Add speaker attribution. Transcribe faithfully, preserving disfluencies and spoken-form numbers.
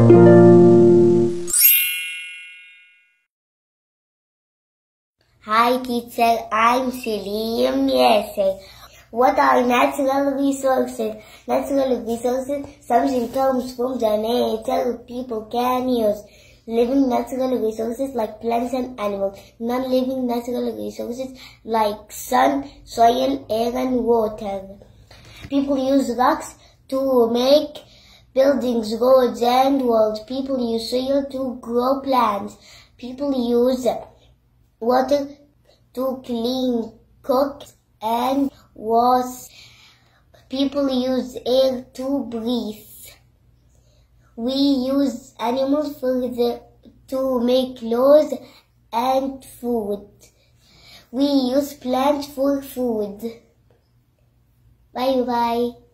Speaker 1: Hi teacher, I'm Saliem Class. What are natural resources? Natural resources, something comes from the nature people can use. Living natural resources like plants and animals. Non-living natural resources like sun, soil, air and water. People use rocks to make buildings, roads and walls. People use soil to grow plants. People use water to clean, cook and wash. People use air to breathe. We use animals for the, to make clothes and food. We use plants for food. Bye bye.